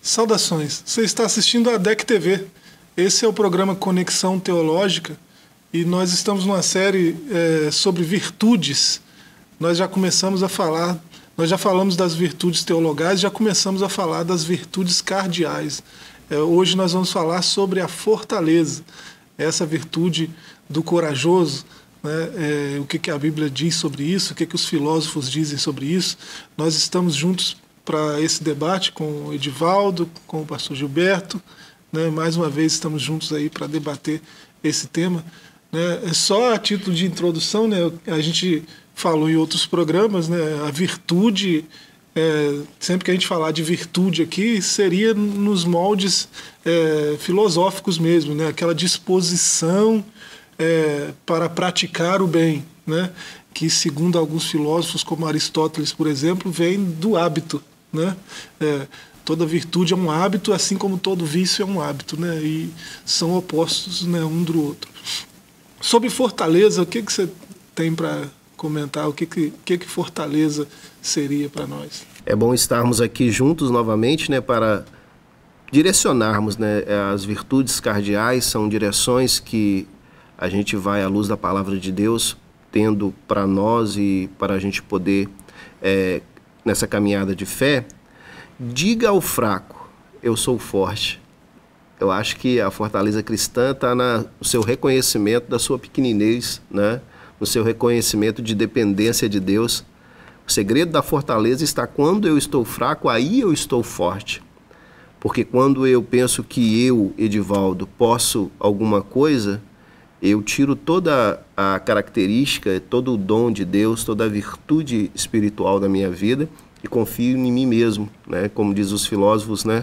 Saudações, você está assistindo a DEC TV. Esse é o programa Conexão Teológica e nós estamos numa série sobre virtudes. Nós já começamos a falar, nós já falamos das virtudes teologais, já começamos a falar das virtudes cardeais. Hoje nós vamos falar sobre a fortaleza, essa virtude do corajoso, né? O que a Bíblia diz sobre isso, o que os filósofos dizem sobre isso. Nós estamos juntos para esse debate com o Edivaldo, com o pastor Gilberto, né? Mais uma vez estamos juntos aí para debater esse tema, né? Só a título de introdução, né? A gente falou em outros programas, né? A virtude, sempre que a gente falar de virtude aqui, seria nos moldes filosóficos mesmo, né? Aquela disposição para praticar o bem, né? Que segundo alguns filósofos, como Aristóteles, por exemplo, vem do hábito, né? Toda virtude é um hábito, assim como todo vício é um hábito, né? E são opostos, né, um do outro. Sobre fortaleza, o que você tem para comentar? O que fortaleza seria para nós? É bom estarmos aqui juntos novamente, né, para direcionarmos, né, as virtudes cardeais. São direções que a gente vai à luz da palavra de Deus, tendo para nós e para a gente poder, nessa caminhada de fé, diga ao fraco, eu sou forte. Eu acho que a fortaleza cristã está no seu reconhecimento da sua pequeninez, né? No seu reconhecimento de dependência de Deus. O segredo da fortaleza está quando eu estou fraco, aí eu estou forte. Porque quando eu penso que eu, Edivaldo, posso alguma coisa, eu tiro toda a característica, todo o dom de Deus, toda a virtude espiritual da minha vida e confio em mim mesmo, né? Como diz os filósofos, né?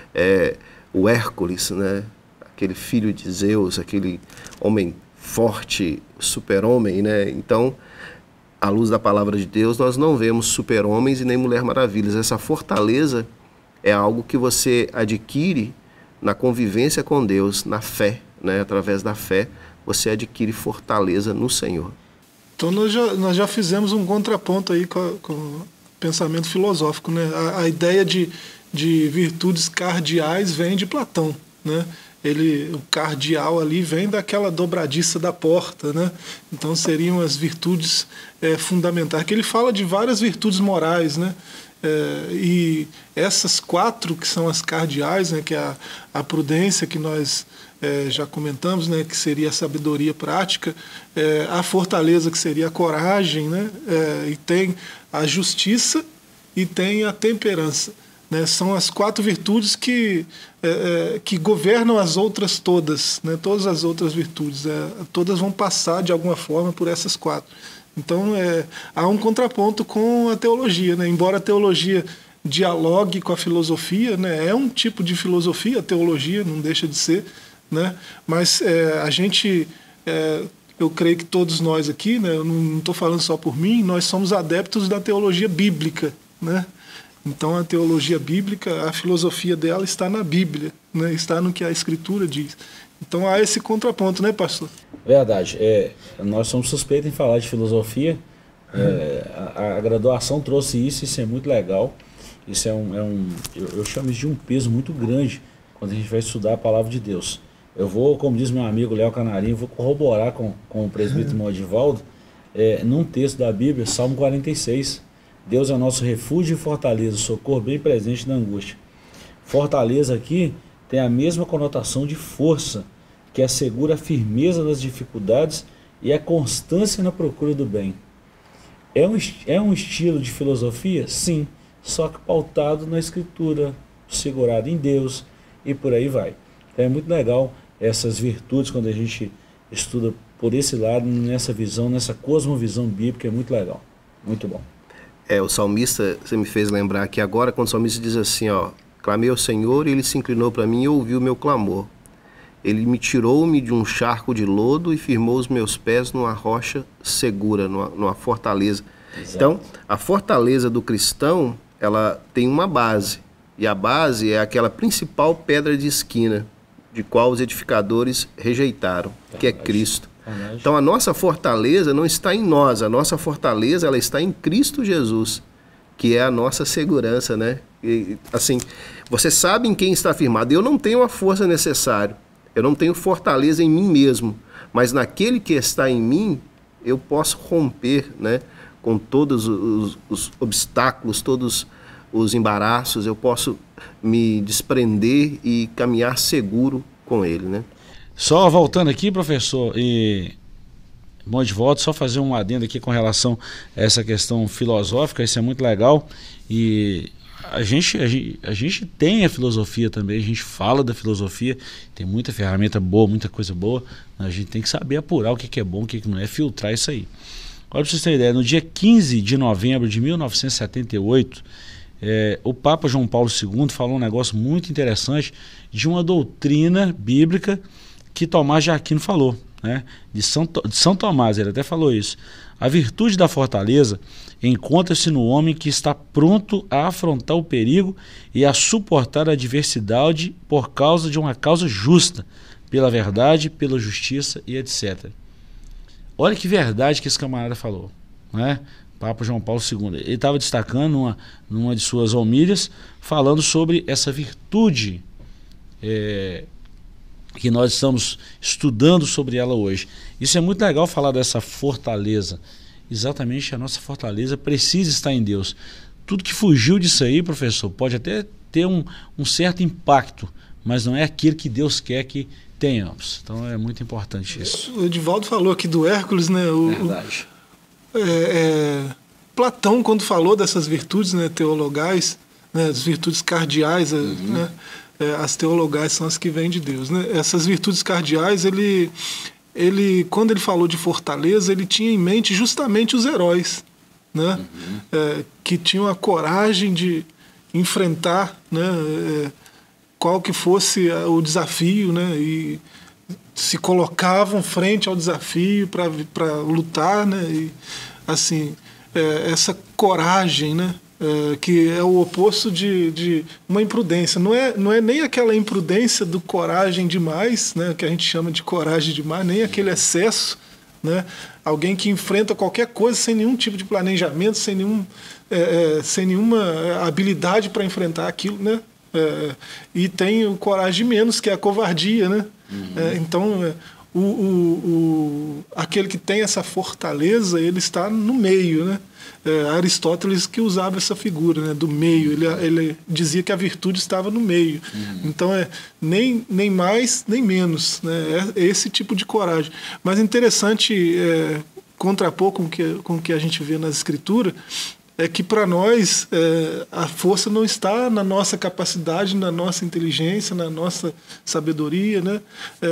O Hércules, né? Aquele filho de Zeus, aquele homem forte, super-homem, né? Então, à luz da palavra de Deus, nós não vemos super-homens e nem Mulher Maravilhas. Essa fortaleza é algo que você adquire na convivência com Deus, na fé, né? Através da fé, você adquire fortaleza no Senhor. Então nós já fizemos um contraponto aí com o pensamento filosófico, né? A ideia de virtudes cardeais vem de Platão, né? O cardeal ali vem daquela dobradiça da porta, né? Então seriam as virtudes fundamentais, que ele fala de várias virtudes morais, né? E essas 4 que são as cardeais, né? Que é a prudência, que nós já comentamos, né? Que seria a sabedoria prática, a fortaleza, que seria a coragem, né? E tem a justiça e tem a temperança, né? São as 4 virtudes que governam as outras todas, né? Todas as outras virtudes, todas vão passar de alguma forma por essas 4. Então há um contraponto com a teologia, né? Embora a teologia dialogue com a filosofia, né? É um tipo de filosofia, a teologia não deixa de ser, né? Mas a gente, eu creio que todos nós aqui, né? Eu não estou falando só por mim, nós somos adeptos da teologia bíblica, né? Então a teologia bíblica, a filosofia dela está na Bíblia, né? Está no que a Escritura diz. Então há esse contraponto, né, pastor? Verdade. Nós somos suspeitos em falar de filosofia. A graduação trouxe isso é muito legal. Isso eu chamo isso de um peso muito grande quando a gente vai estudar a palavra de Deus. Eu vou, como diz meu amigo Léo Canarinho, vou corroborar com o presbítero Edivaldo, num texto da Bíblia, Salmo 46. Deus é o nosso refúgio e fortaleza, socorro bem presente na angústia. Fortaleza aqui tem a mesma conotação de força, que assegura a firmeza nas dificuldades e a constância na procura do bem. É um estilo de filosofia? Sim, só que pautado na Escritura, segurado em Deus e por aí vai. Então é muito legal essas virtudes quando a gente estuda por esse lado, nessa visão, nessa cosmovisão bíblica, é muito legal, muito bom. O salmista, você me fez lembrar aqui agora, quando o salmista diz assim, ó: clamei ao Senhor e Ele se inclinou para mim e ouviu o meu clamor. Ele me tirou-me de um charco de lodo e firmou os meus pés numa rocha segura, numa fortaleza. Exato. Então, a fortaleza do cristão, ela tem uma base. E a base é aquela principal pedra de esquina, de qual os edificadores rejeitaram, que é Cristo. Então a nossa fortaleza não está em nós, a nossa fortaleza ela está em Cristo Jesus, que é a nossa segurança, né? E, assim, você sabe em quem está firmado. Eu não tenho a força necessária, eu não tenho fortaleza em mim mesmo, mas naquele que está em mim, eu posso romper, né, com todos os obstáculos, todos os embaraços, eu posso me desprender e caminhar seguro com ele, né? Só voltando aqui, professor, e bom de volta, só fazer um adendo aqui com relação a essa questão filosófica, isso é muito legal, e a gente tem a filosofia também, a gente fala da filosofia, tem muita ferramenta boa, muita coisa boa, a gente tem que saber apurar o que é bom, o que não é, filtrar isso aí. Olha, para vocês terem ideia, no dia 15 de novembro de 1978, o Papa João Paulo II falou um negócio muito interessante de uma doutrina bíblica que Tomás de Aquino falou, né? De São Tomás, ele até falou isso. A virtude da fortaleza encontra-se no homem que está pronto a afrontar o perigo e a suportar a adversidade por causa de uma causa justa, pela verdade, pela justiça e etc. Olha que verdade que esse camarada falou, né? Papa João Paulo II. Ele estava destacando numa de suas homílias, falando sobre essa virtude que nós estamos estudando sobre ela hoje. Isso é muito legal falar dessa fortaleza. Exatamente, a nossa fortaleza precisa estar em Deus. Tudo que fugiu disso aí, professor, pode até ter um certo impacto, mas não é aquilo que Deus quer que tenhamos. Então é muito importante isso. O Edivaldo falou aqui do Hércules, né? Verdade. Platão, quando falou dessas virtudes, né, teologais, né, as virtudes cardeais, né, as teologais são as que vêm de Deus, né? Essas virtudes cardeais, ele, quando ele falou de fortaleza, ele tinha em mente justamente os heróis, né? Que tinham a coragem de enfrentar, né, qual que fosse o desafio, né, e se colocavam frente ao desafio para lutar, né, e assim, essa coragem, né, que é o oposto de uma imprudência. Não é nem aquela imprudência do coragem demais, né, que a gente chama de coragem demais, nem aquele excesso, né, alguém que enfrenta qualquer coisa sem nenhum tipo de planejamento, sem nenhuma habilidade para enfrentar aquilo, né, e tem o coragem menos, que é a covardia, né? Então, aquele que tem essa fortaleza, ele está no meio, né? Aristóteles que usava essa figura, né, do meio. Ele dizia que a virtude estava no meio. Então, nem mais nem menos, né? É esse tipo de coragem. Mas interessante contrapor com o que a gente vê nas escrituras, é que para nós a força não está na nossa capacidade, na nossa inteligência, na nossa sabedoria, né?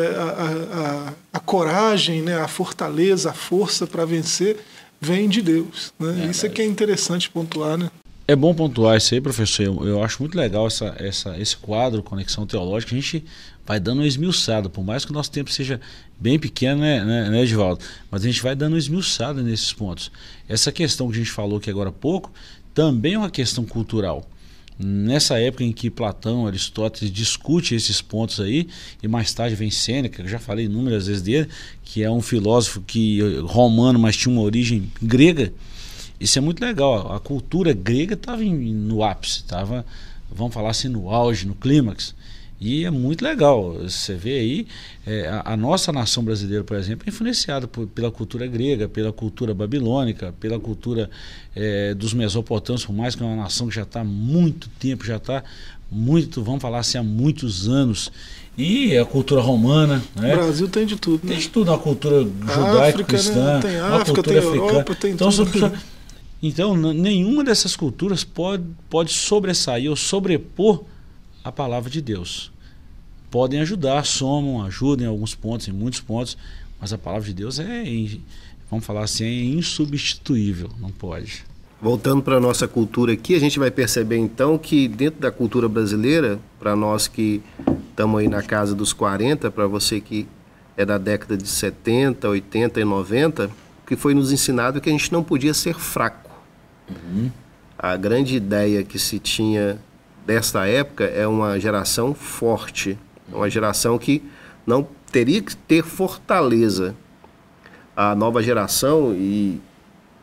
A coragem, né? A fortaleza, a força para vencer vem de Deus, né? Isso é que é interessante pontuar, né? É bom pontuar isso aí, professor. Eu acho muito legal esse quadro, Conexão Teológica. A gente vai dando uma esmiuçada, por mais que o nosso tempo seja bem pequeno, né, Edivaldo? Mas a gente vai dando uma esmiuçada nesses pontos. Essa questão que a gente falou aqui agora há pouco, também é uma questão cultural. Nessa época em que Platão, Aristóteles discute esses pontos aí, e mais tarde vem Sêneca, que eu já falei inúmeras vezes dele, que é um filósofo romano, mas tinha uma origem grega. Isso é muito legal. A cultura grega estava no ápice, estava, vamos falar assim, no auge, no clímax. E é muito legal. Você vê aí, a nossa nação brasileira, por exemplo, é influenciada pela cultura grega, pela cultura babilônica, pela cultura dos mesopotâmios, por mais que é uma nação que já está há muito tempo, já está muito, vamos falar assim, há muitos anos. E a cultura romana, né? O Brasil tem de tudo, né? Tem de tudo, a cultura judaico-cristã, né? Tem a África, cultura tem africana. Europa, tem tudo. Então, nenhuma dessas culturas pode sobressair ou sobrepor a palavra de Deus. Podem ajudar, somam, ajudam em alguns pontos, em muitos pontos, mas a palavra de Deus vamos falar assim, é insubstituível, não pode. Voltando para a nossa cultura aqui, a gente vai perceber então que dentro da cultura brasileira, para nós que estamos aí na casa dos 40, para você que é da década de 70, 80 e 90, o que foi nos ensinado é que a gente não podia ser fraco. A grande ideia que se tinha desta época é uma geração forte, uma geração que não teria que ter fortaleza. A nova geração, e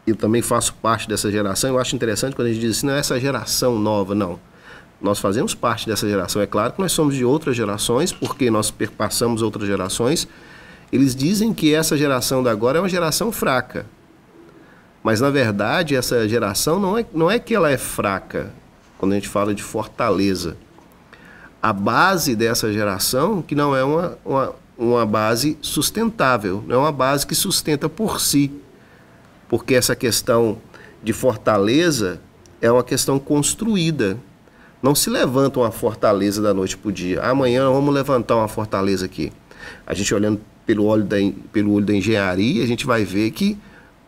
eu também faço parte dessa geração. Eu acho interessante quando a gente diz assim, não é essa geração nova, não. Nós fazemos parte dessa geração. É claro que nós somos de outras gerações, porque nós perpassamos outras gerações. Eles dizem que essa geração da agora é uma geração fraca. Mas, na verdade, essa geração não é que ela é fraca, quando a gente fala de fortaleza. A base dessa geração, que não é uma base sustentável, não é uma base que sustenta por si. Porque essa questão de fortaleza é uma questão construída. Não se levanta uma fortaleza da noite para o dia. Amanhã vamos levantar uma fortaleza aqui. A gente olhando pelo olho da engenharia, a gente vai ver que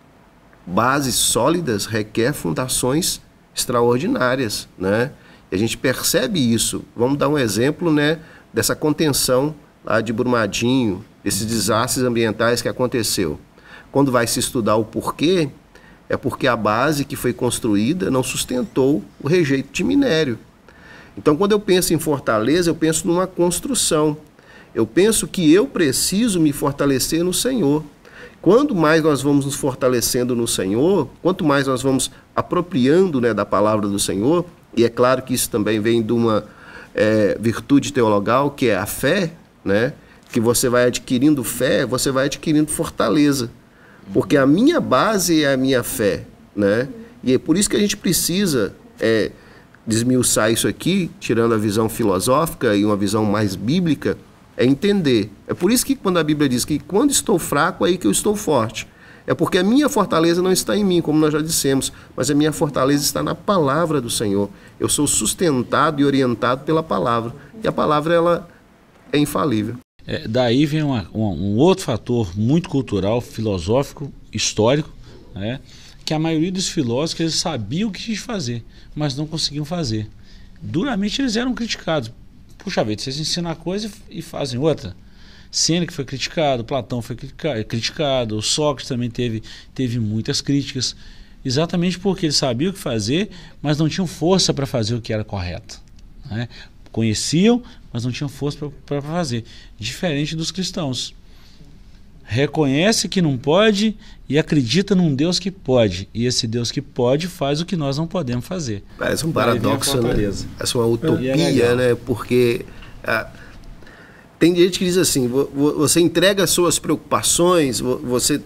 bases sólidas requer fundações extraordinárias, né? E a gente percebe isso. Vamos dar um exemplo, né, dessa contenção lá de Brumadinho, esses desastres ambientais que aconteceu. Quando vai se estudar o porquê, é porque a base que foi construída não sustentou o rejeito de minério. Então, quando eu penso em fortaleza, eu penso numa construção. Eu penso que eu preciso me fortalecer no Senhor. Quanto mais nós vamos nos fortalecendo no Senhor, quanto mais nós vamos apropriando, né, da palavra do Senhor, e é claro que isso também vem de uma virtude teologal, que é a fé, né, que você vai adquirindo fé, você vai adquirindo fortaleza. Porque a minha base é a minha fé, né? E é por isso que a gente precisa desmiuçar isso aqui, tirando a visão filosófica e uma visão mais bíblica, é entender. É por isso que quando a Bíblia diz que quando estou fraco, é aí que eu estou forte. É porque a minha fortaleza não está em mim, como nós já dissemos, mas a minha fortaleza está na palavra do Senhor. Eu sou sustentado e orientado pela palavra. E a palavra, ela é infalível. Daí vem um outro fator muito cultural, filosófico, histórico, né? Que a maioria dos filósofos eles sabiam o que tinham de fazer, mas não conseguiam fazer. Duramente eles eram criticados. Puxa vida, vocês ensinam a coisa e fazem outra. Sêneca foi criticado, Platão foi criticado, Sócrates também teve muitas críticas, exatamente porque eles sabiam o que fazer, mas não tinham força para fazer o que era correto, né? Conheciam, mas não tinham força para fazer. Diferente dos cristãos. Reconhece que não pode e acredita num Deus que pode. E esse Deus que pode faz o que nós não podemos fazer. Parece um paradoxo, né? Parece uma utopia, né? Porque tem gente que diz assim, você entrega as suas preocupações, você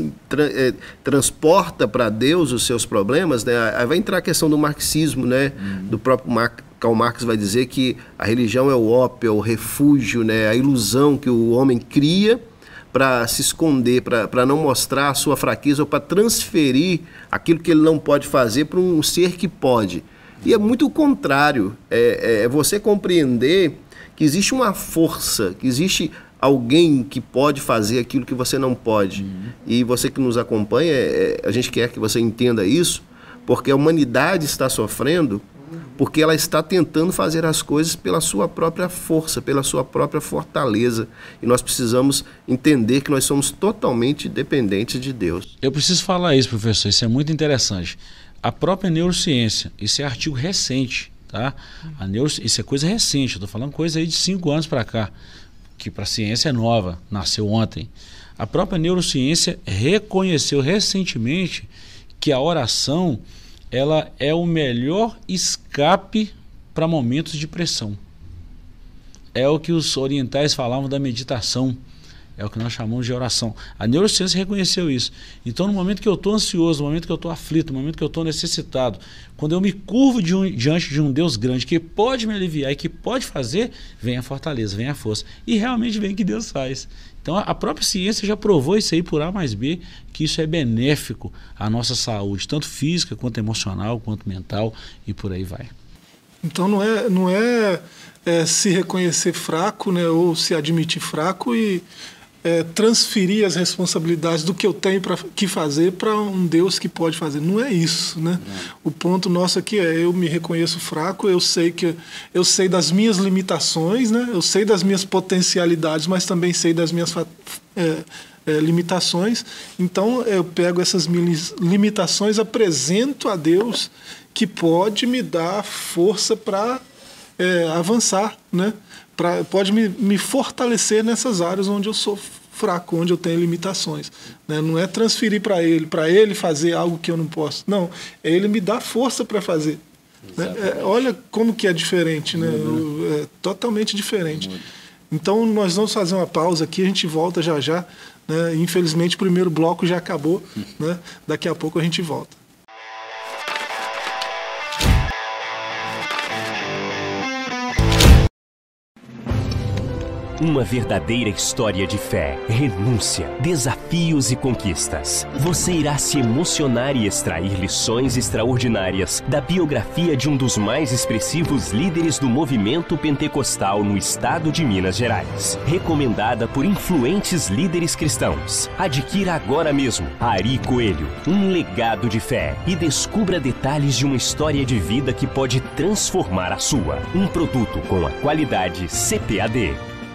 transporta para Deus os seus problemas, né? Aí vai entrar a questão do marxismo, né? Do próprio Karl Marx vai dizer que a religião é o ópio, é o refúgio, né? A ilusão que o homem cria para se esconder, para não mostrar a sua fraqueza ou para transferir aquilo que ele não pode fazer para um ser que pode. E é muito o contrário, é você compreender que existe uma força, que existe alguém que pode fazer aquilo que você não pode. E você que nos acompanha, a gente quer que você entenda isso, porque a humanidade está sofrendo porque ela está tentando fazer as coisas pela sua própria força, pela sua própria fortaleza. E nós precisamos entender que nós somos totalmente dependentes de Deus. Eu preciso falar isso, professor, isso é muito interessante. A própria neurociência, isso é artigo recente, tá? Isso é coisa recente, eu estou falando coisa aí de 5 anos para cá, que para a ciência é nova, nasceu ontem. A própria neurociência reconheceu recentemente que a oração ela é o melhor escape para momentos de pressão. É o que os orientais falavam da meditação, é o que nós chamamos de oração. A neurociência reconheceu isso. Então, no momento que eu estou ansioso, no momento que eu estou aflito, no momento que eu estou necessitado, quando eu me curvo diante de um Deus grande que pode me aliviar e que pode fazer, vem a fortaleza, vem a força. E realmente vem o que Deus faz. Então, a própria ciência já provou isso aí por A mais B, que isso é benéfico à nossa saúde, tanto física, quanto emocional, quanto mental, e por aí vai. Então, não é se reconhecer fraco, né, ou se admitir fraco e transferir as responsabilidades do que eu tenho que fazer para um Deus que pode fazer. Não é isso, né? O ponto nosso aqui é eu me reconheço fraco, eu sei das minhas limitações, né? Eu sei das minhas potencialidades, mas também sei das minhas limitações. Então eu pego essas minhas limitações, apresento a Deus que pode me dar força para avançar, né? Pode me fortalecer nessas áreas onde eu sou fraco, onde eu tenho limitações. Né? Não é transferir para ele fazer algo que eu não posso. Não, é ele me dar força para fazer. Né? Olha como que é diferente, né? É totalmente diferente. Então nós vamos fazer uma pausa aqui, a gente volta já já. Né? Infelizmente o primeiro bloco já acabou. Né? Daqui a pouco a gente volta. Uma verdadeira história de fé, renúncia, desafios e conquistas. Você irá se emocionar e extrair lições extraordinárias da biografia de um dos mais expressivos líderes do movimento pentecostal no estado de Minas Gerais. Recomendada por influentes líderes cristãos. Adquira agora mesmo Ari Coelho, um legado de fé, e descubra detalhes de uma história de vida que pode transformar a sua. Um produto com a qualidade CPAD.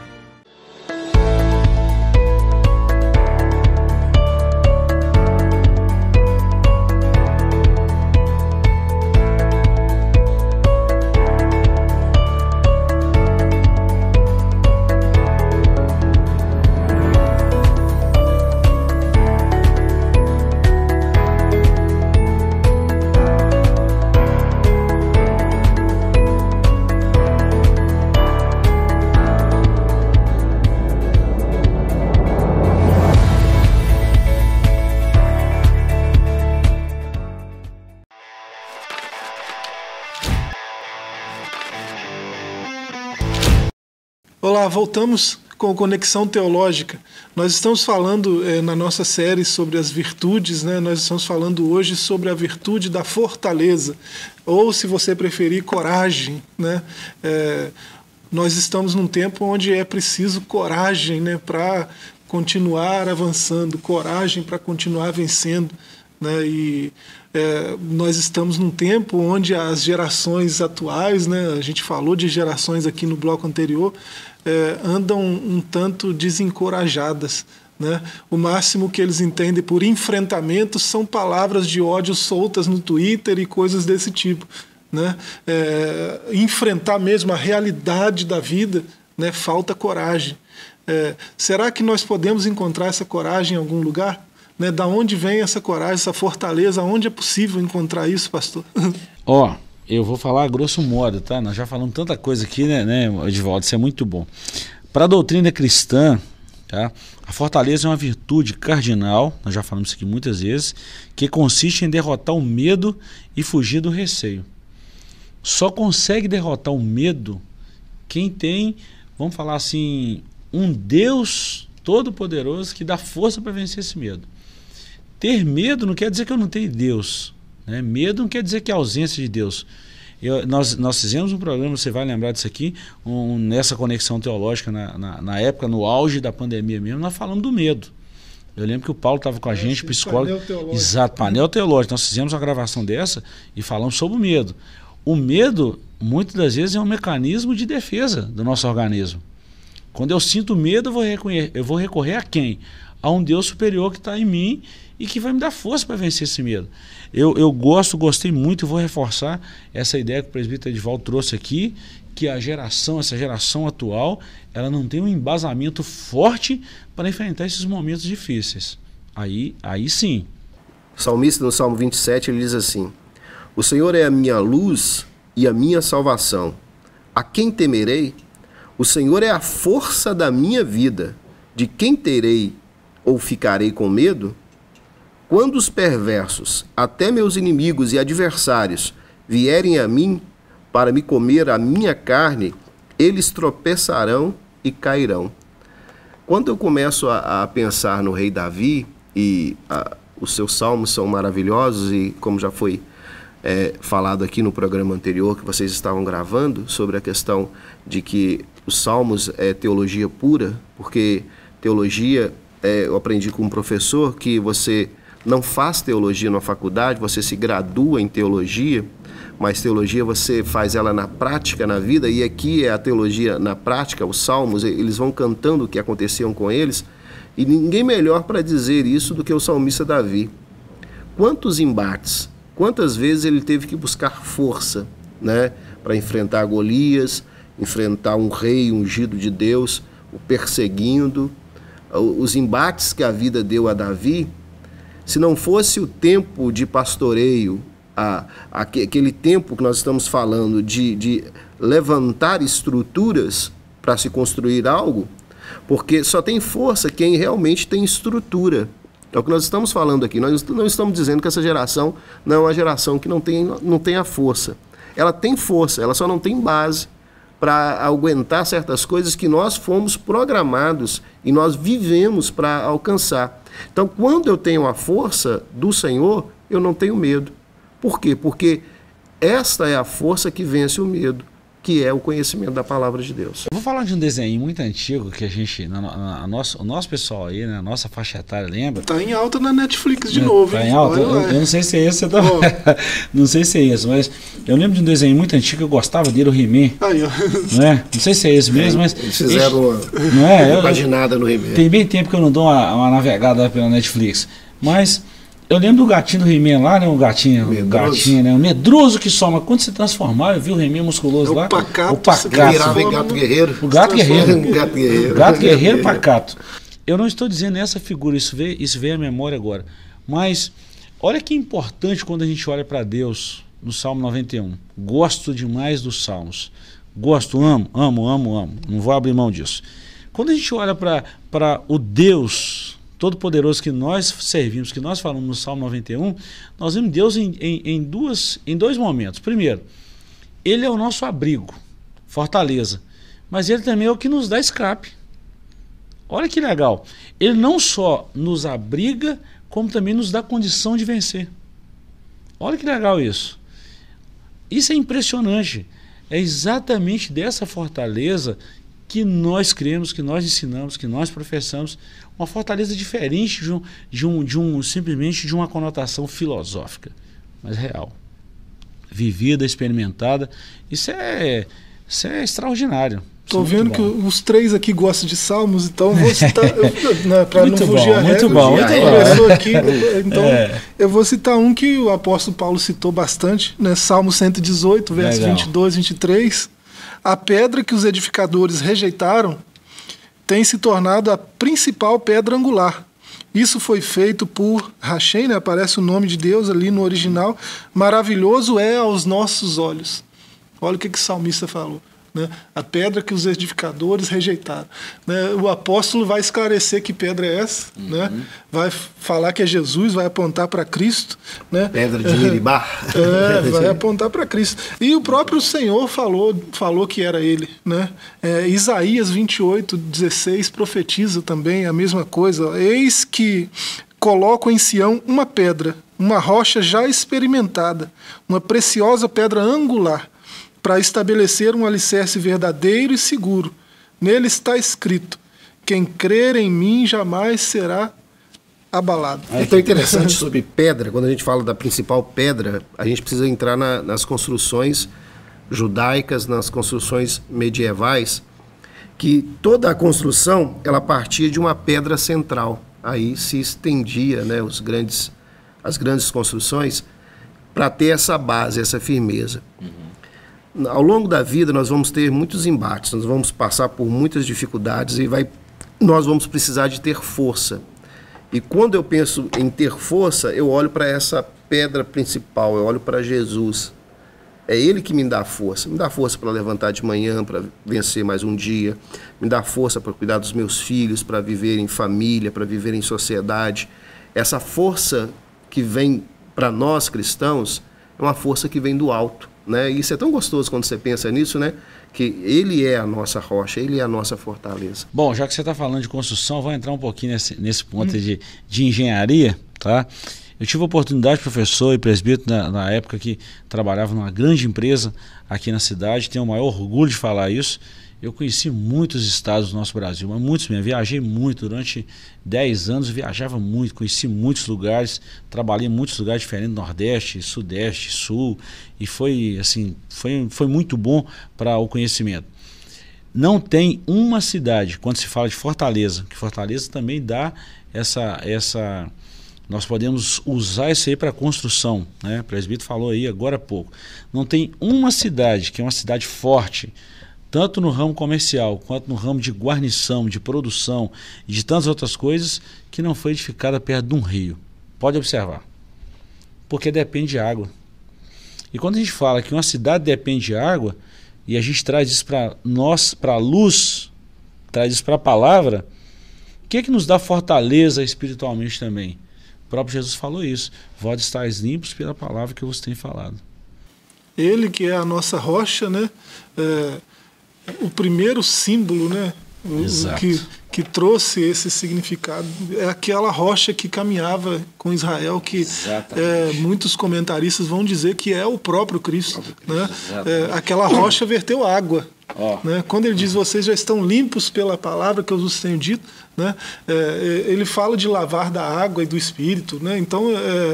Olá, voltamos com Conexão Teológica. Nós estamos falando na nossa série sobre as virtudes, né? Nós estamos falando hoje sobre a virtude da fortaleza, ou, se você preferir, coragem. Né? Nós estamos num tempo onde é preciso coragem, né, para continuar avançando, coragem para continuar vencendo. Né? E nós estamos num tempo onde as gerações atuais, né, a gente falou de gerações aqui no bloco anterior, andam um tanto desencorajadas. Né? O máximo que eles entendem por enfrentamento são palavras de ódio soltas no Twitter e coisas desse tipo. Né? Enfrentar mesmo a realidade da vida, né, falta coragem. Será que nós podemos encontrar essa coragem em algum lugar? Né? Da onde vem essa coragem, essa fortaleza? Onde é possível encontrar isso, pastor? Eu vou falar grosso modo, tá? Nós já falamos tanta coisa aqui, né, Edivaldo? Isso é muito bom. Para a doutrina cristã, tá? A fortaleza é uma virtude cardinal, nós já falamos isso aqui muitas vezes, que consiste em derrotar o medo e fugir do receio. Só consegue derrotar o medo quem tem, vamos falar assim, um Deus todo-poderoso que dá força para vencer esse medo. Ter medo não quer dizer que eu não tenho Deus. Né? Medo não quer dizer que é ausência de Deus. Nós fizemos um programa, você vai lembrar disso aqui, nessa conexão teológica, na época, no auge da pandemia mesmo, nós falamos do medo. Eu lembro que o Paulo estava com a gente, psicólogo. Exato, painel teológico. Nós fizemos uma gravação dessa e falamos sobre o medo. O medo, muitas das vezes, é um mecanismo de defesa do nosso organismo. Quando eu sinto medo, eu vou recorrer a quem? A um Deus superior que está em mim e que vai me dar força para vencer esse medo. Eu gostei muito e vou reforçar essa ideia que o presbítero Edivaldo trouxe aqui, que essa geração atual, ela não tem um embasamento forte para enfrentar esses momentos difíceis. Aí sim. O salmista, no Salmo 27, ele diz assim: o Senhor é a minha luz e a minha salvação. A quem temerei? O Senhor é a força da minha vida. De quem terei ou ficarei com medo? Quando os perversos, até meus inimigos e adversários, vierem a mim para me comer a minha carne, eles tropeçarão e cairão. Quando eu começo a pensar no rei Davi, e os seus salmos são maravilhosos, e como já foi falado aqui no programa anterior que vocês estavam gravando, sobre a questão de que os salmos é teologia pura, porque teologia, eu aprendi com um professor que você não faz teologia na faculdade, você se gradua em teologia, mas teologia você faz ela na prática, na vida, e aqui é a teologia na prática. Os salmos, eles vão cantando o que aconteciam com eles, e ninguém melhor para dizer isso do que o salmista Davi. Quantos embates, quantas vezes ele teve que buscar força, né, para enfrentar Golias, enfrentar um rei ungido de Deus, o perseguindo, os embates que a vida deu a Davi, se não fosse o tempo de pastoreio, aquele tempo que nós estamos falando de levantar estruturas para se construir algo, porque só tem força quem realmente tem estrutura. É o que nós estamos falando aqui. Nós não estamos dizendo que essa geração não é uma geração que não tem a força. Ela tem força, ela só não tem base para aguentar certas coisas que nós fomos programados e nós vivemos para alcançar. Então, quando eu tenho a força do Senhor, eu não tenho medo. Por quê? Porque esta é a força que vence o medo, que é o conhecimento da palavra de Deus. Eu vou falar de um desenho muito antigo que a gente, o nosso pessoal aí, né, a nossa faixa etária lembra. Tá em alta na Netflix de novo. Tá em alta? Eu não sei se é esse. Não sei se é esse, mas eu lembro de um desenho muito antigo que eu gostava dele, o He-Man. Não sei se é esse mesmo, mas... Eles fizeram uma paginada no He-Man. Tem bem tempo que eu não dou uma navegada pela Netflix, mas... Eu lembro do gatinho do He-Man lá, né? O gatinho, né? O medroso que soma. Quando se transformar, eu vi o He-Man musculoso lá. O pacato. Virava em gato guerreiro. O gato guerreiro. Gato guerreiro pacato. Eu não estou dizendo essa figura, isso veio à memória agora. Mas olha que importante quando a gente olha para Deus no Salmo 91. Gosto demais dos Salmos. Gosto, amo. Não vou abrir mão disso. Quando a gente olha para o Deus Todo-Poderoso que nós servimos, que nós falamos no Salmo 91, nós vemos Deus em dois momentos. Primeiro, Ele é o nosso abrigo, fortaleza, mas Ele também é o que nos dá escape. Olha que legal. Ele não só nos abriga, como também nos dá condição de vencer. Olha que legal isso. Isso é impressionante. É exatamente dessa fortaleza que nós cremos, que nós ensinamos, que nós professamos, uma fortaleza diferente simplesmente de uma conotação filosófica, mas real, vivida, experimentada. Isso é extraordinário. Estou vendo que os três aqui gostam de salmos, então vou citar, para não fugir a regra. Muito bom. Aqui, então, eu vou citar um que o apóstolo Paulo citou bastante, né? Salmo 118, versos 22 e 23. A pedra que os edificadores rejeitaram tem se tornado a principal pedra angular. Isso foi feito por Hashem, né? Aparece o nome de Deus ali no original. Maravilhoso é aos nossos olhos. Olha o que o salmista falou. Né? A pedra que os edificadores rejeitaram. Né? O apóstolo vai esclarecer que pedra é essa, né? Vai falar que é Jesus, vai apontar para Cristo. Né? Pedra de Meribá. Vai apontar para Cristo. E o próprio Senhor falou que era ele. Né? Isaías 28:16 profetiza também a mesma coisa. Eis que coloco em Sião uma pedra, uma rocha já experimentada, uma preciosa pedra angular, para estabelecer um alicerce verdadeiro e seguro. Nele está escrito: quem crer em mim jamais será abalado. Então, interessante sobre pedra, quando a gente fala da principal pedra, a gente precisa entrar nas construções judaicas, nas construções medievais, que toda a construção ela partia de uma pedra central. Aí se estendia, né, as grandes construções para ter essa base, essa firmeza. Ao longo da vida nós vamos ter muitos embates, nós vamos passar por muitas dificuldades e nós vamos precisar de ter força. E quando eu penso em ter força, eu olho para essa pedra principal, eu olho para Jesus. É Ele que me dá força para levantar de manhã, para vencer mais um dia, me dá força para cuidar dos meus filhos, para viver em família, para viver em sociedade. Essa força que vem para nós cristãos é uma força que vem do alto. Né? E isso é tão gostoso quando você pensa nisso, né? Que Ele é a nossa rocha, Ele é a nossa fortaleza. Bom, já que você está falando de construção, vou entrar um pouquinho nesse ponto de engenharia, tá? Eu tive a oportunidade, professor e presbítero, na época que trabalhava numa grande empresa aqui na cidade, tenho o maior orgulho de falar isso. Eu conheci muitos estados do nosso Brasil, mas muitos mesmo. Viajei muito, durante 10 anos viajava muito, conheci muitos lugares, trabalhei em muitos lugares diferentes, Nordeste, Sudeste, Sul, e foi muito bom para o conhecimento. Não tem uma cidade, quando se fala de Fortaleza, que Fortaleza também dá essa nós podemos usar isso aí para construção, né? O presbítero falou aí agora há pouco. Não tem uma cidade que é uma cidade forte, tanto no ramo comercial, quanto no ramo de guarnição, de produção e de tantas outras coisas, que não foi edificada perto de um rio. Pode observar. Porque depende de água. E quando a gente fala que uma cidade depende de água, e a gente traz isso para nós, para a luz, traz isso para a palavra, o que nos dá fortaleza espiritualmente também? O próprio Jesus falou isso. Vós estáis limpos pela palavra que eu vos tenho falado. Ele que é a nossa rocha, né? O primeiro símbolo, né? Que trouxe esse significado é aquela rocha que caminhava com Israel, que muitos comentaristas vão dizer que é o próprio Cristo, né? Aquela rocha verteu água, né? Quando ele diz vocês já estão limpos pela palavra que eu vos tenho dito, né? Ele fala de lavar da água e do Espírito, né? Então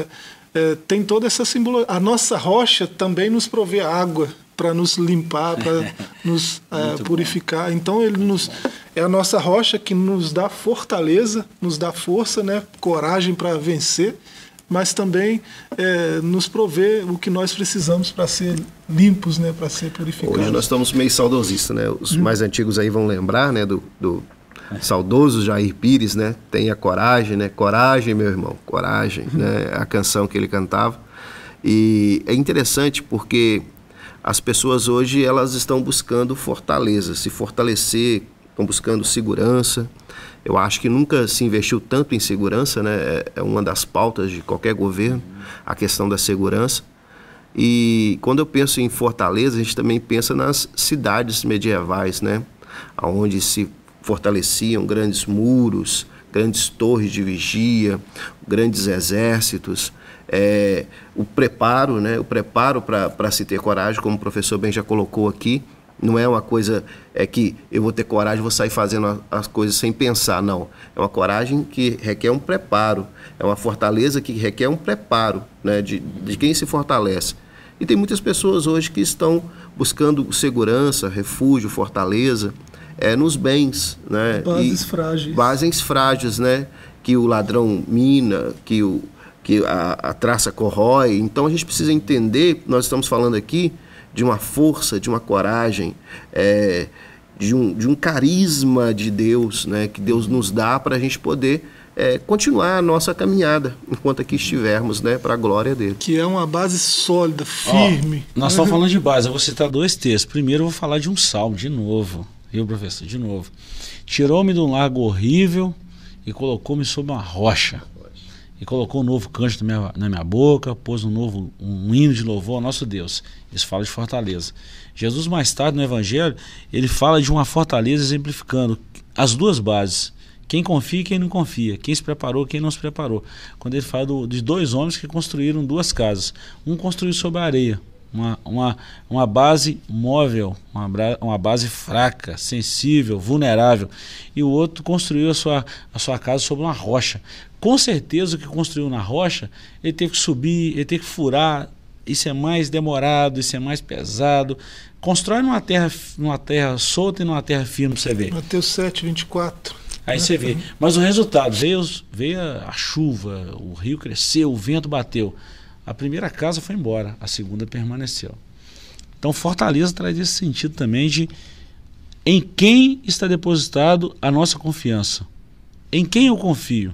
tem toda essa simbologia. A nossa rocha também nos provê água para nos limpar, para nos purificar. Então é a nossa rocha que nos dá fortaleza, nos dá força, né, coragem para vencer, mas também nos provê o que nós precisamos para ser limpos, né, para ser purificados. Hoje nós estamos meio saudosistas, né? Os mais antigos aí vão lembrar, né, do saudoso Jair Pires, né? Tenha coragem, né? Coragem, meu irmão, coragem, né? A canção que ele cantava. E é interessante porque as pessoas hoje elas estão buscando fortaleza, se fortalecer, estão buscando segurança. Eu acho que nunca se investiu tanto em segurança, né? É uma das pautas de qualquer governo, a questão da segurança. E quando eu penso em fortaleza, a gente também pensa nas cidades medievais, né? Onde se fortaleciam grandes muros, grandes torres de vigia, grandes exércitos. O preparo, né? O preparo para se ter coragem, como o professor bem já colocou aqui, não é uma coisa que eu vou ter coragem, vou sair fazendo as coisas sem pensar, não. É uma coragem que requer um preparo, é uma fortaleza que requer um preparo, né? De quem se fortalece. E tem muitas pessoas hoje que estão buscando segurança, refúgio, fortaleza, nos bens, né? Bases frágeis. Bases frágeis, né? Que o ladrão mina, que a traça corrói. Então a gente precisa entender, nós estamos falando aqui de uma força, de uma coragem, de um carisma de Deus, né? Que Deus nos dá para a gente poder continuar a nossa caminhada enquanto aqui estivermos, né? Para a glória dele. Que é uma base sólida, firme. Nós estamos falando de base, eu vou citar 2 textos. Primeiro eu vou falar de um salmo, de novo. Viu, professor? De novo. Tirou-me de um lago horrível e colocou-me sobre uma rocha. E colocou um novo cântico na minha boca, pôs um hino de louvor ao nosso Deus. Isso fala de fortaleza. Jesus, mais tarde no Evangelho, ele fala de uma fortaleza exemplificando as 2 bases. Quem confia e quem não confia. Quem se preparou e quem não se preparou. Quando ele fala de 2 homens que construíram 2 casas. Um construiu sobre a areia. Uma base móvel, uma base fraca, sensível, vulnerável. E o outro construiu a sua casa sobre uma rocha. Com certeza o que construiu na rocha, ele teve que subir, ele teve que furar. Isso é mais demorado, isso é mais pesado. Constrói numa terra solta e numa terra firme para você ver. Mateus 7, 24. Aí você vê. Mas o resultado, veio a chuva, o rio cresceu, o vento bateu. A primeira casa foi embora, a segunda permaneceu. Então fortaleza traz esse sentido também de em quem está depositado a nossa confiança. Em quem eu confio?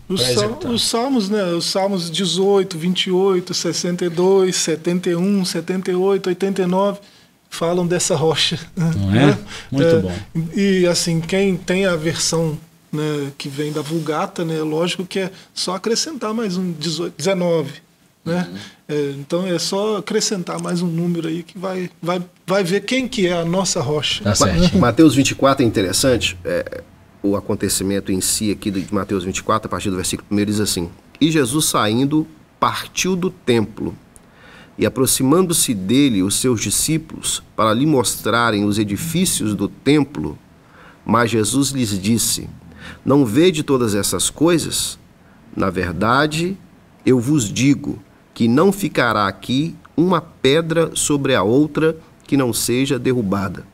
Os salmos, né? Os salmos 18, 28, 62, 71, 78, 89 falam dessa rocha. Não é? Muito bom. E assim, quem tem a versão, né, que vem da Vulgata, né, lógico que é só acrescentar mais um 19. Né? Então é só acrescentar mais um número aí que vai ver quem que é a nossa rocha. Tá certo. Mateus 24 é interessante, o acontecimento em si aqui de Mateus 24, a partir do versículo 1 diz assim: E Jesus saindo partiu do templo, e aproximando-se dele os seus discípulos para lhe mostrarem os edifícios do templo, mas Jesus lhes disse: Não vede todas essas coisas? Na verdade, eu vos digo que não ficará aqui uma pedra sobre a outra que não seja derrubada.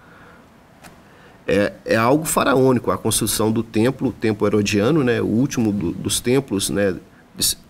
É algo faraônico, a construção do templo, o templo herodiano, né, o último dos templos, né,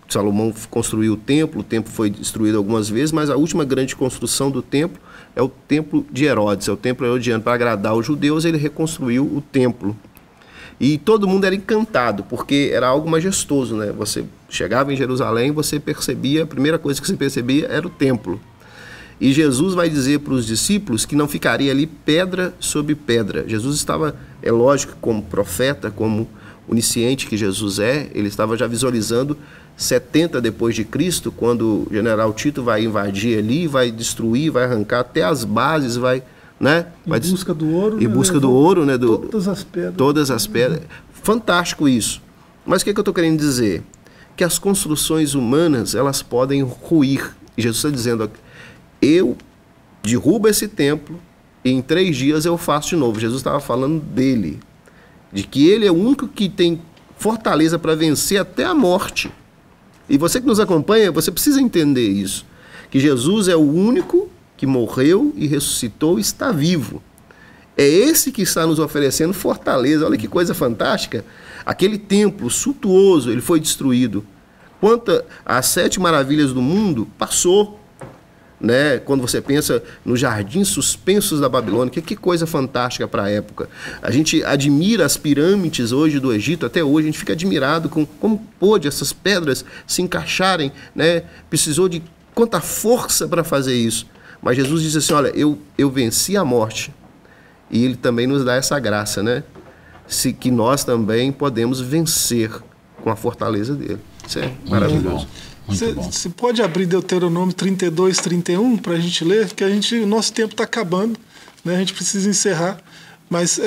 Salomão construiu o templo foi destruído algumas vezes, mas a última grande construção do templo é o templo de Herodes, é o templo herodiano. Para agradar os judeus, ele reconstruiu o templo. E todo mundo era encantado, porque era algo majestoso, né? Você chegava em Jerusalém, você percebia, a primeira coisa que você percebia era o templo. E Jesus vai dizer para os discípulos que não ficaria ali pedra sobre pedra. Jesus estava, é lógico, como profeta, como onisciente que Jesus é, ele estava já visualizando 70 depois de Cristo, quando o general Tito vai invadir ali, vai destruir, vai arrancar até as bases, vai, né? Em busca do ouro. Em busca do ouro, né? Todas as pedras. Todas as pedras. Fantástico isso. Mas o que eu estou querendo dizer? Que as construções humanas, elas podem ruir. E Jesus está dizendo, eu derrubo esse templo e em 3 dias eu faço de novo. Jesus estava falando dele, de que ele é o único que tem fortaleza para vencer até a morte. E você que nos acompanha, você precisa entender isso, que Jesus é o único que morreu e ressuscitou e está vivo. É esse que está nos oferecendo fortaleza. Olha que coisa fantástica. Aquele templo suntuoso, ele foi destruído. Quanto às 7 maravilhas do mundo, passou. Né? Quando você pensa nos jardins suspensos da Babilônia, que coisa fantástica para a época. A gente admira as pirâmides hoje do Egito, até hoje a gente fica admirado com como pôde essas pedras se encaixarem, né? Precisou de quanta força para fazer isso. Mas Jesus diz assim, olha, eu venci a morte e ele também nos dá essa graça, né? Que nós também podemos vencer com a fortaleza dele. Isso é maravilhoso. Você pode abrir Deuteronômio 32, 31 para a gente ler? Que o nosso tempo está acabando, né? A gente precisa encerrar. Mas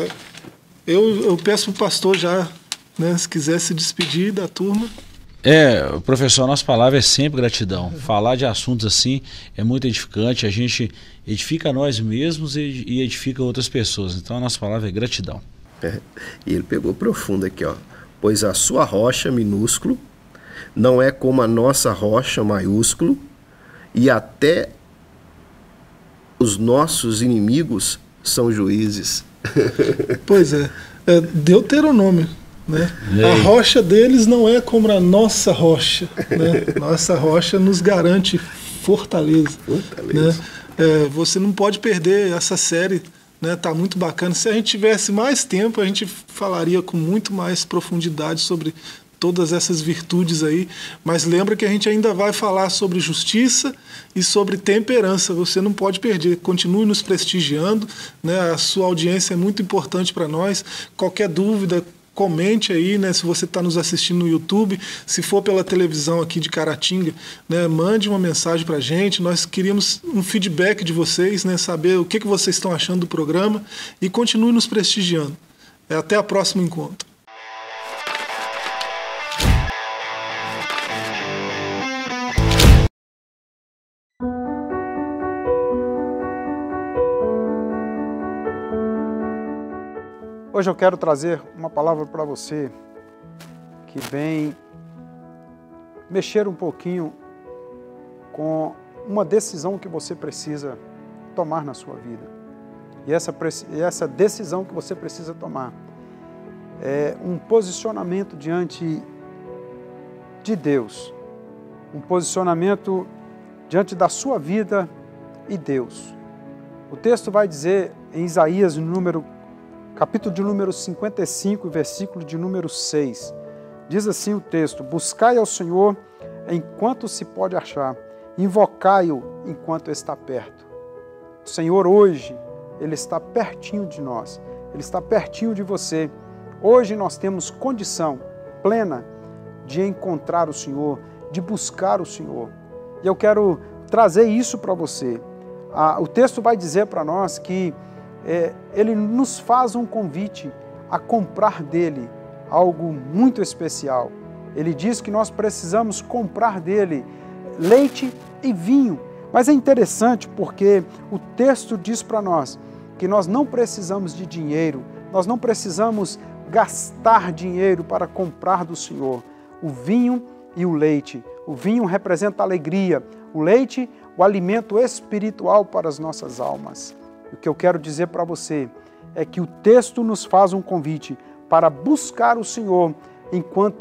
eu peço para o pastor já, né, se quiser se despedir da turma. Professor, a nossa palavra é sempre gratidão. Falar de assuntos assim é muito edificante. A gente edifica nós mesmos e edifica outras pessoas. Então a nossa palavra é gratidão. E ele pegou profundo aqui, ó. Pois a sua rocha, minúsculo, não é como a nossa rocha, maiúsculo, e até os nossos inimigos são juízes. Pois é Deuteronômio, né? A rocha deles não é como a nossa rocha, né? Nossa rocha nos garante fortaleza. Né? Você não pode perder essa série, né? Tá muito bacana. Se a gente tivesse mais tempo, a gente falaria com muito mais profundidade sobre todas essas virtudes aí, mas lembra que a gente ainda vai falar sobre justiça e sobre temperança. Você não pode perder, continue nos prestigiando, né? A sua audiência é muito importante para nós. Qualquer dúvida, comente aí, né? Se você está nos assistindo no YouTube, se for pela televisão aqui de Caratinga, né? Mande uma mensagem para a gente. Nós queríamos um feedback de vocês, né? Saber o que vocês estão achando do programa e continue nos prestigiando. Até o próximo encontro. Hoje eu quero trazer uma palavra para você que vem mexer um pouquinho com uma decisão que você precisa tomar na sua vida. E essa decisão que você precisa tomar é um posicionamento diante de Deus, um posicionamento diante da sua vida e Deus. O texto vai dizer em Isaías, capítulo de número 55, versículo de número 6. Diz assim o texto: buscai ao Senhor enquanto se pode achar, invocai-o enquanto está perto. O Senhor hoje, Ele está pertinho de nós, Ele está pertinho de você. Hoje nós temos condição plena de encontrar o Senhor, de buscar o Senhor. E eu quero trazer isso para você. O texto vai dizer para nós que Ele nos faz um convite a comprar dele algo muito especial. Ele diz que nós precisamos comprar dele leite e vinho. Mas é interessante porque o texto diz para nós que nós não precisamos de dinheiro, nós não precisamos gastar dinheiro para comprar do Senhor o vinho e o leite. O vinho representa a alegria, o leite, o alimento espiritual para as nossas almas. O que eu quero dizer para você é que o texto nos faz um convite para buscar o Senhor enquanto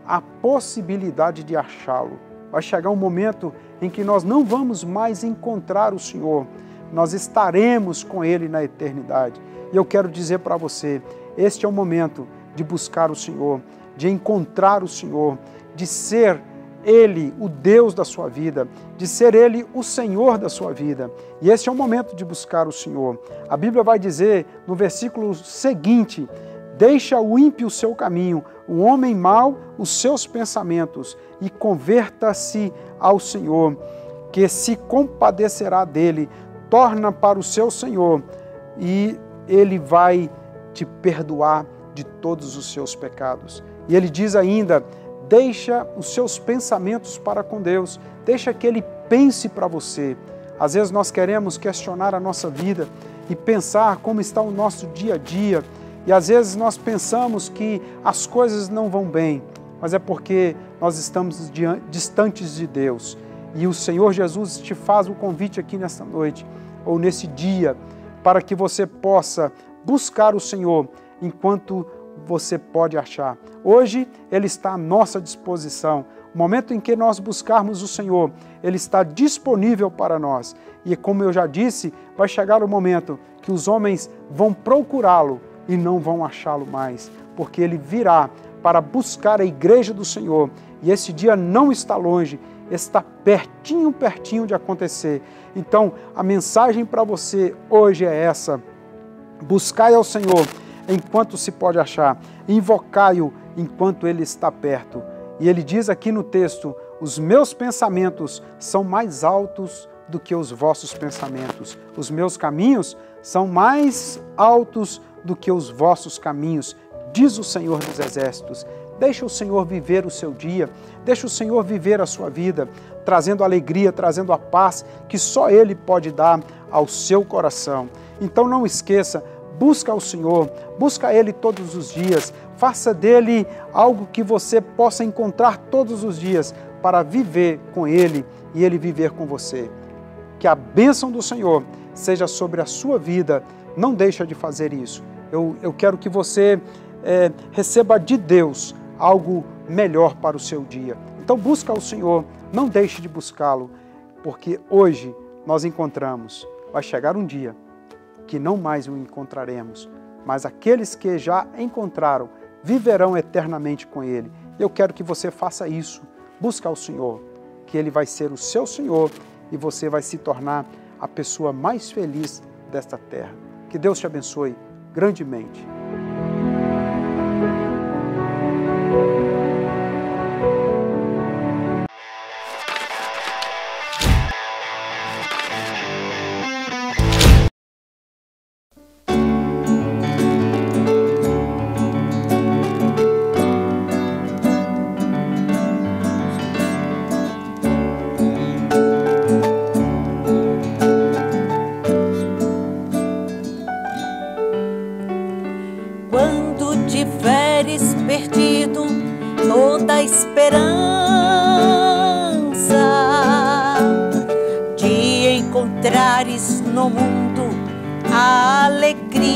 a possibilidade de achá-lo. Vai chegar um momento em que nós não vamos mais encontrar o Senhor, nós estaremos com Ele na eternidade. E eu quero dizer para você, este é o momento de buscar o Senhor, de encontrar o Senhor, de ser Ele o Deus da sua vida, de ser Ele o Senhor da sua vida. E esse é o momento de buscar o Senhor. A Bíblia vai dizer no versículo seguinte: deixa o ímpio o seu caminho, o homem mau os seus pensamentos, e converta-se ao Senhor, que se compadecerá dele. Torna para o seu Senhor e Ele vai te perdoar de todos os seus pecados. E Ele diz ainda: deixa os seus pensamentos para com Deus, deixa que Ele pense para você. Às vezes nós queremos questionar a nossa vida e pensar como está o nosso dia a dia, e às vezes nós pensamos que as coisas não vão bem, mas é porque nós estamos distantes de Deus. E o Senhor Jesus te faz o convite aqui nesta noite, ou nesse dia, para que você possa buscar o Senhor enquanto você pode achar. Hoje Ele está à nossa disposição. O momento em que nós buscarmos o Senhor, Ele está disponível para nós. E como eu já disse, vai chegar o momento que os homens vão procurá-lo e não vão achá-lo mais, porque Ele virá para buscar a igreja do Senhor. E esse dia não está longe, está pertinho, pertinho de acontecer. Então, a mensagem para você hoje é essa: buscai ao Senhor enquanto se pode achar, invocai-o enquanto Ele está perto. E Ele diz aqui no texto: os meus pensamentos são mais altos do que os vossos pensamentos, os meus caminhos são mais altos do que os vossos caminhos, diz o Senhor dos Exércitos. Deixa o Senhor viver o seu dia, deixa o Senhor viver a sua vida, trazendo alegria, trazendo a paz que só Ele pode dar ao seu coração. Então não esqueça, busca o Senhor, busca Ele todos os dias, faça dele algo que você possa encontrar todos os dias para viver com Ele e Ele viver com você. Que a bênção do Senhor seja sobre a sua vida, não deixa de fazer isso. Eu quero que você receba de Deus algo melhor para o seu dia. Então busca o Senhor, não deixe de buscá-lo, porque hoje nós encontramos, vai chegar um dia que não mais o encontraremos, mas aqueles que já encontraram viverão eternamente com Ele. Eu quero que você faça isso, busca o Senhor, que Ele vai ser o seu Senhor e você vai se tornar a pessoa mais feliz desta terra. Que Deus te abençoe grandemente. Tiveres perdido toda a esperança de encontrares no mundo a alegria,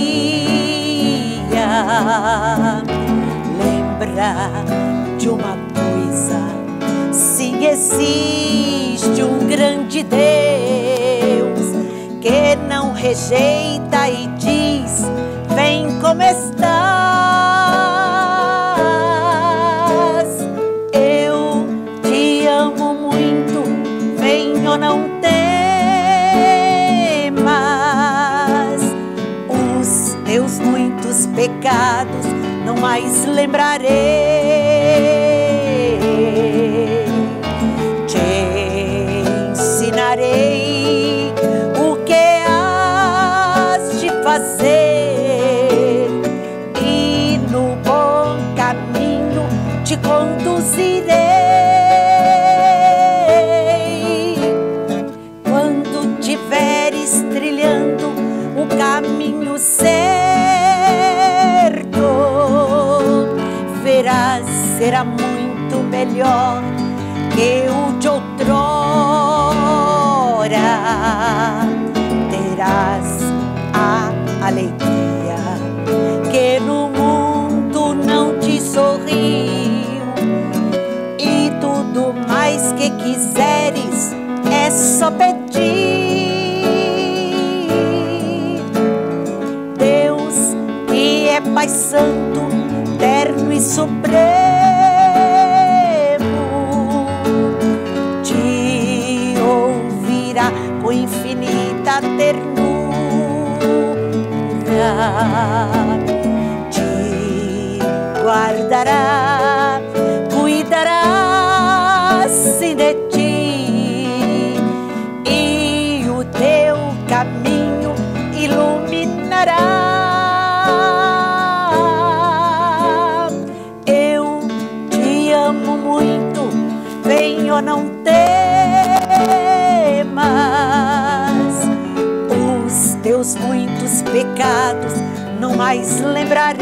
lembra de uma coisa: sim, existe um grande Deus que não rejeita e diz: vem como estás, eu te amo muito, venho, não temas, os teus muitos pecados não mais lembrarei, te ensinarei o que has de fazer, te conduzirei. Quando tiveres trilhando o caminho certo, verás, será muito melhor que o de outrora. Terás a alegria que no mundo não te sorriu, Pai Santo, terno e supremo, te ouvirá com infinita ternura, te guardará, cuidará sim de ti, e o teu caminho iluminará. Eu te amo muito, venho, não temas, os teus muitos pecados não mais lembrarei.